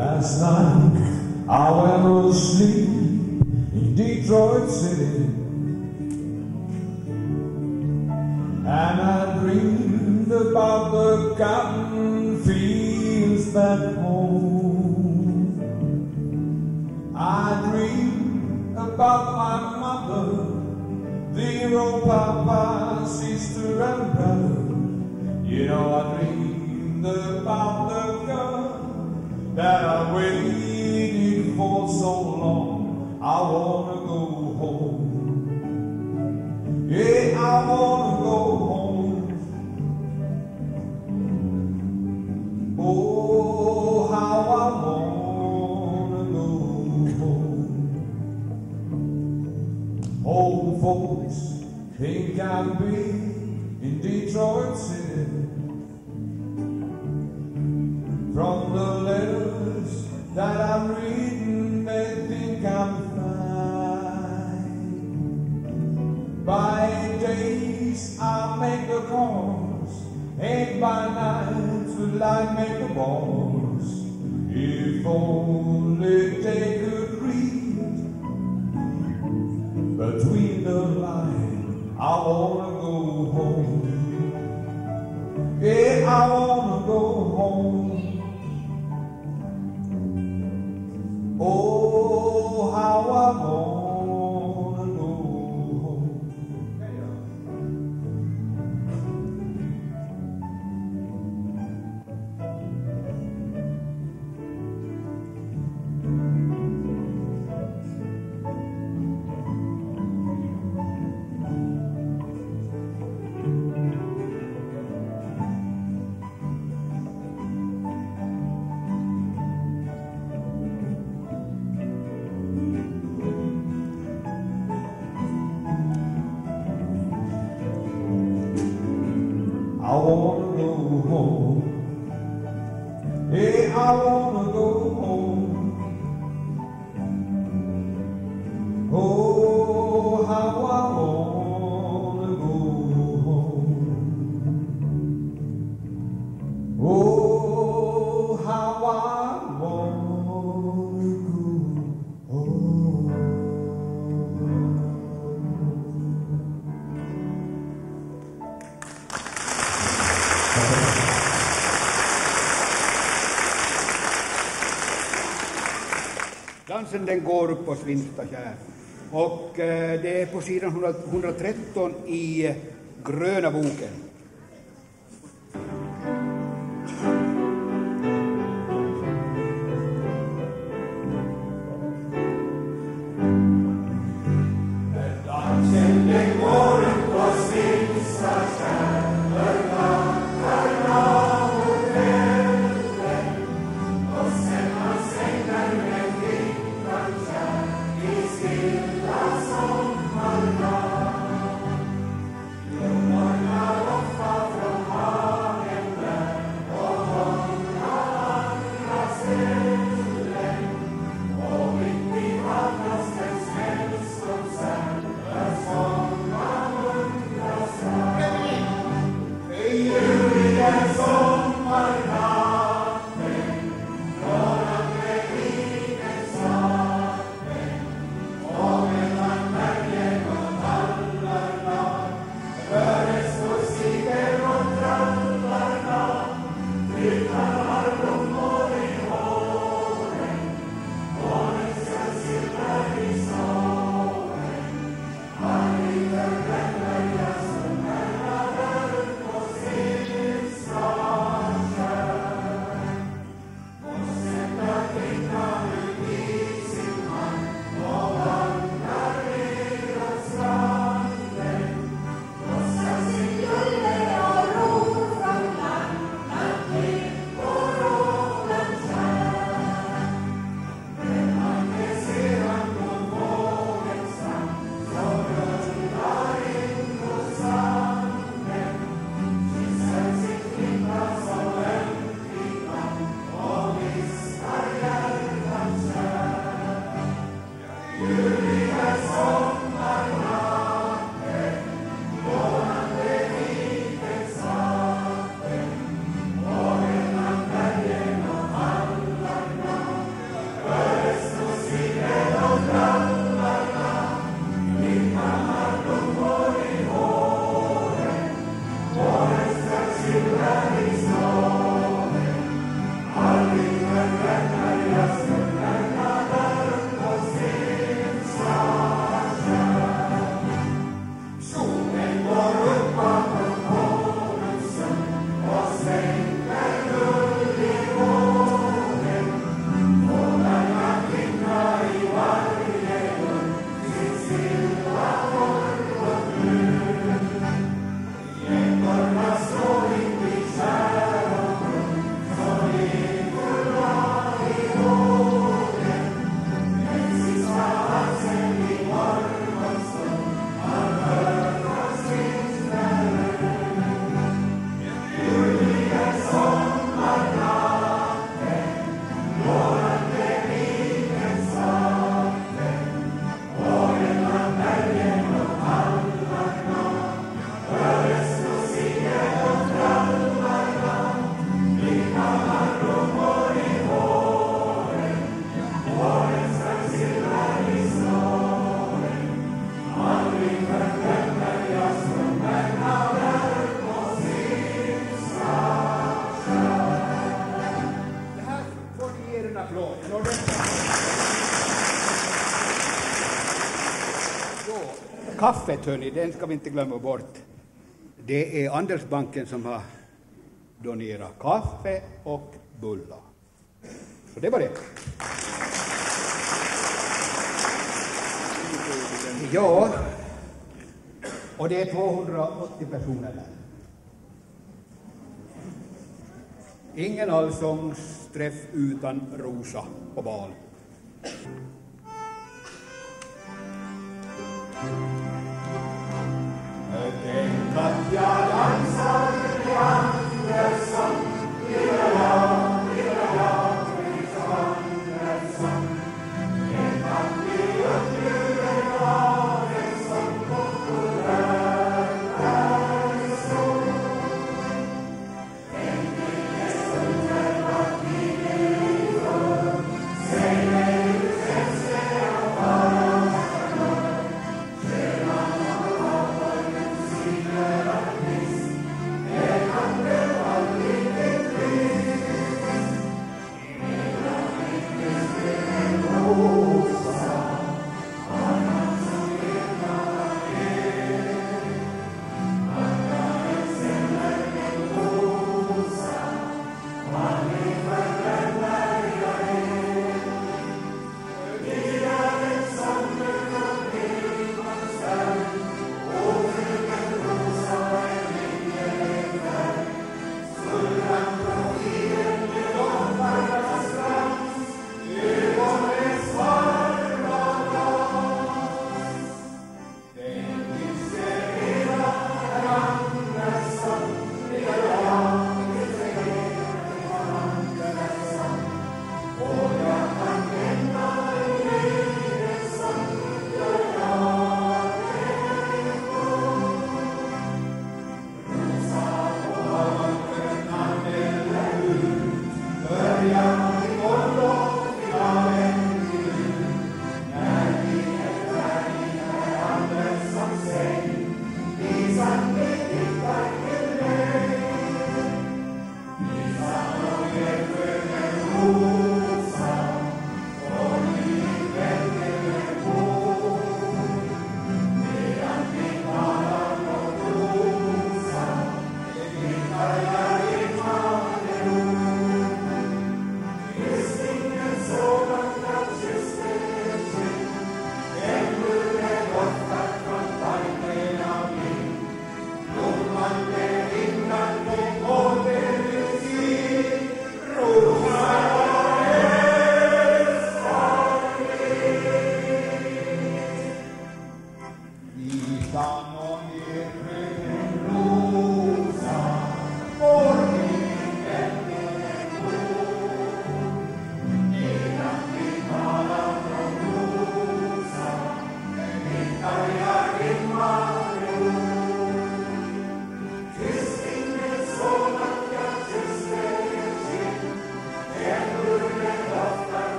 Last night I went to sleep in Detroit City, and I dreamed about the cotton fields back home. I dreamed about my mother, dear old papa, sister and brother. You know, I dreamed about the girl that I waited for so long. I wanna go home. Yeah, I wanna go home. Oh, how I wanna go home. Old folks think I'm big in Detroit City. From the letters that I'm reading, they think I'm fine. By days I make the calls, and by nights will I make the balls. If only they could read between the lines, I wanna go home. Yeah, I wanna go home. Oh, how I wanna go home. I wanna go home. Hey, I wanna go home. Oh, how I wanna go home. Oh, how I wanna go home. Dansen den går upp på Svinskär, och det är på sidan 113 i Gröna boken. Dansen den går upp på Svinskär. Of kaffet, hörni, den ska vi inte glömma bort. Det är Andelsbanken som har donerat kaffe och bullar. Så det var det. Ja, och det är 280 personer där. Ingen allsångsträff utan rosa och bal. Tänk att jag dansar med Andersson, lilla jag, Lisa Andersson. Tänk att vi uppbjuder dagen som populär person. Tänk vilken stunder att vi lever, säg mig hur känns det att vara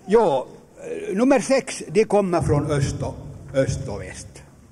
Ja, nummer 6, det kommer från öst och väst.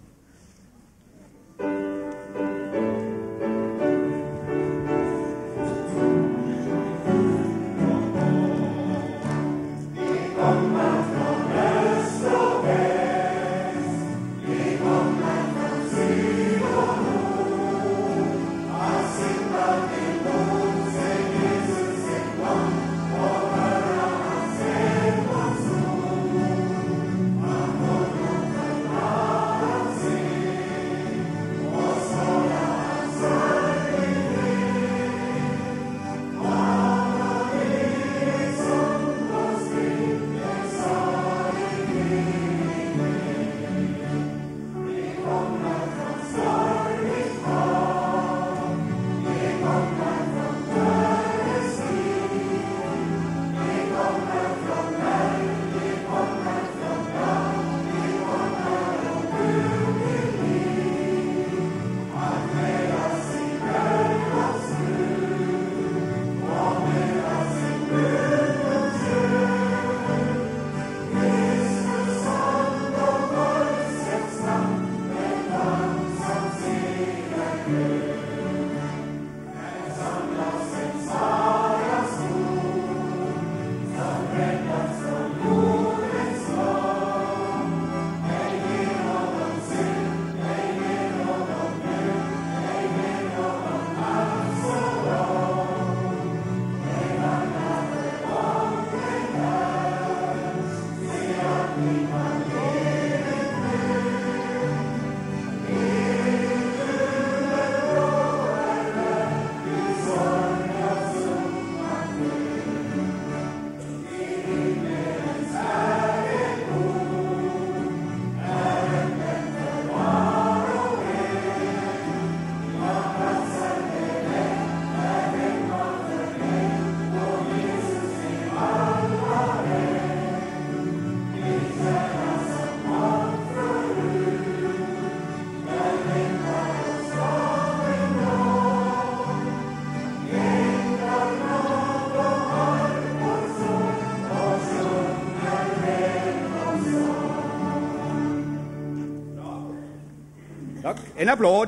Tack, en applåd.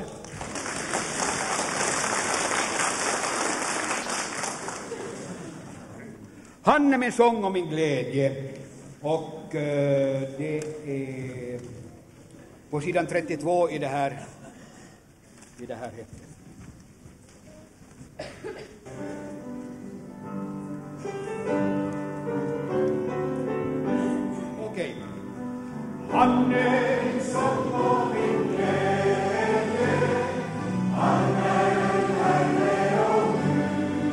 Han är min sång och min glädje. Och det är på sidan 32 i det här häftet. Okej. Han är min sång och min glädje. Han är en Herre och Gud.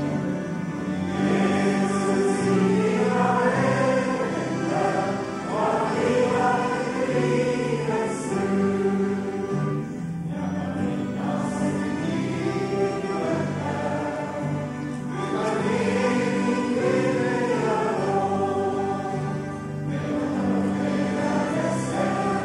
Jesus i världen var hela livets slut. Jag kan minnas en livet där. Jag vet inte jag då. Men jag vet att jag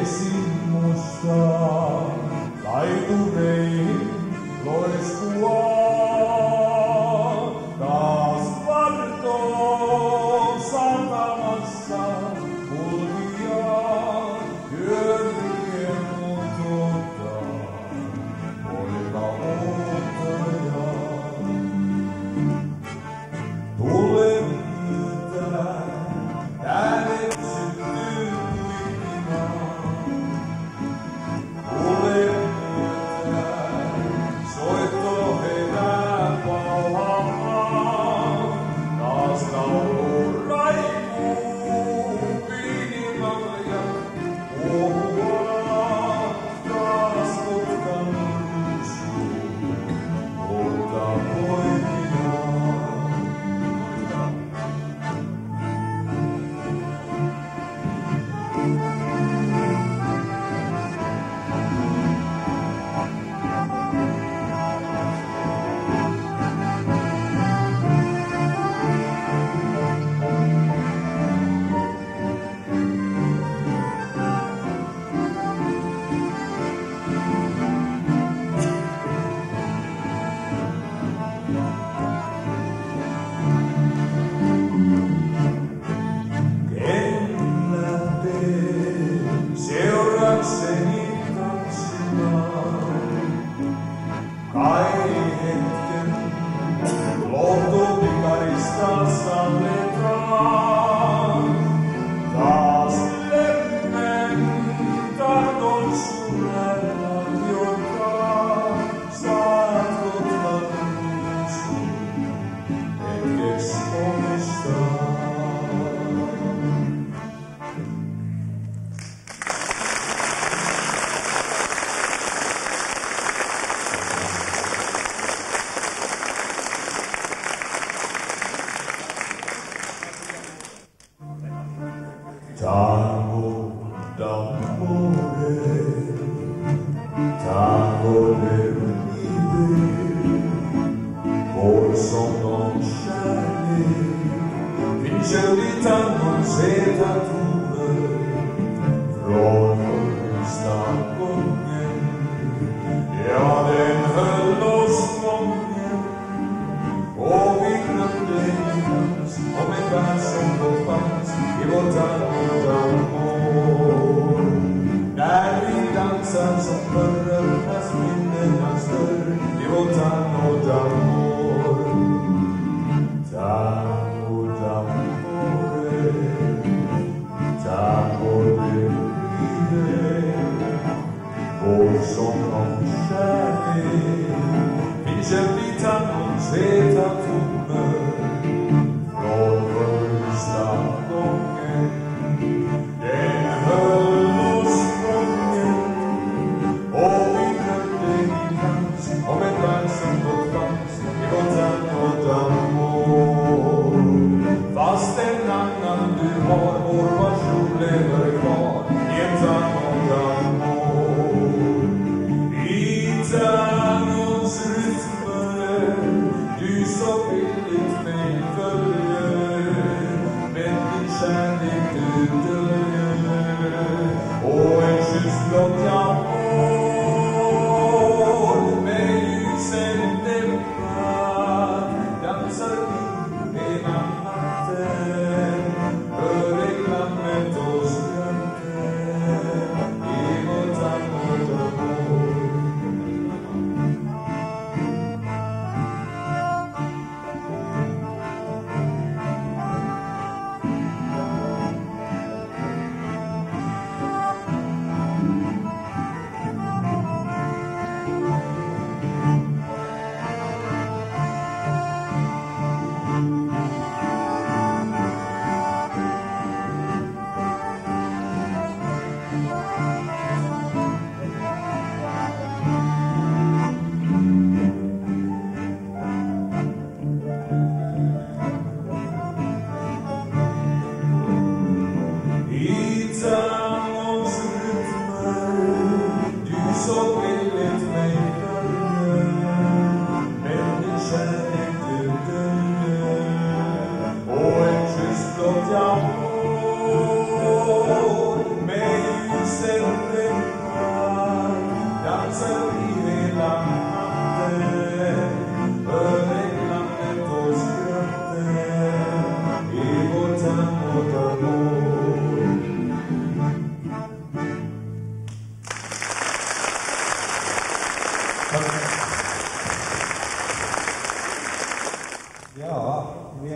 Dansar in i natten, hör i klammen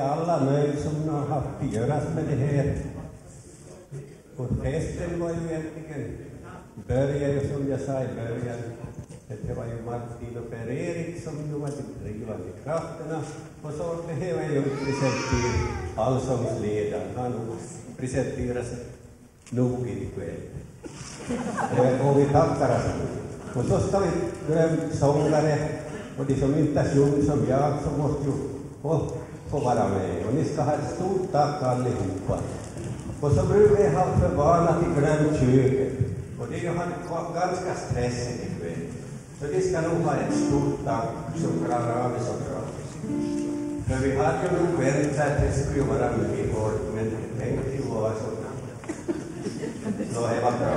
alla nöjd som har haft att göra med det här. Och festen var ju egentligen, började ju som jag sa i början, det var ju Martin och Per-Erik som ju var de drivande krafterna. Och så behöver jag ju presentera allsångsledaren. Han presenterar sig nog ikväll. Och vi tackar oss. Och så ska vi glömma sångare och de som inte sjung som jag, så måste ju få vara med. Och ni ska ha ett stort tack allihopa. Och så brukar jag ha för vana till glömt köket. Och det har ganska stressigt ikväll. Så vi ska nog ha ett stort tack som klarar av det så bra. För vi hade ju nog väntat att det skulle vara mycket hårt, men det tänkte ju vara så. Så det var bra.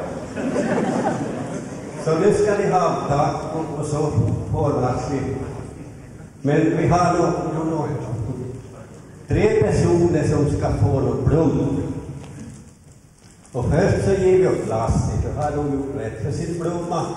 Så nu ska ni ha tack och så hållas vi. Men vi har nog 3 personer som ska få något blom. Och först så ger vi åt Lasse, så har de gjort rätt för sin blomma.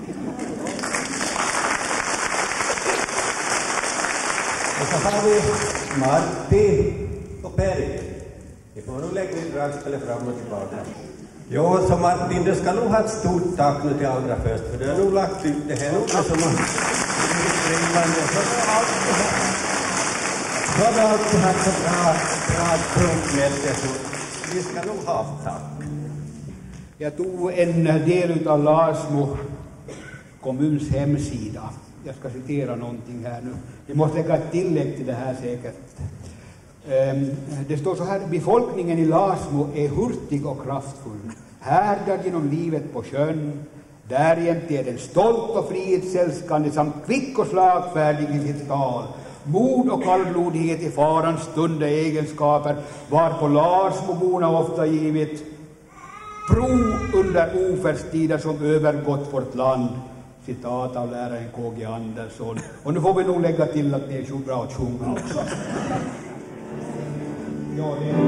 Och så har vi Martin och Perry. Vi får nog lägga in dragspelare fram och tillbaka. Jo, så Martin, du ska nog ha ett stort tack nu till allra först, för du har nog lagt ut det här också som har blivit springande. Så har du alltid haft så bra trumpmöte, så vi ska nog ha tack. Jag tog en del av Larsmo kommuns hemsida. Jag ska citera någonting här nu. Vi måste lägga ett tillägg till det här säkert. Det står så här: befolkningen i Larsmo är hurtig och kraftfull, härdad genom livet på sjön. Därjämte är den stolt och frihetsälskande samt kvick och slagfärdig i sitt tal. Mod och kallblodighet i farans stund är egenskaper varpå Larsmoborna ofta givit prov under ofärdstider som övergått vårt land. Citat av läraren K.G. Andersson. Och nu får vi nog lägga till att det är så bra att sjunga också. Ja, det är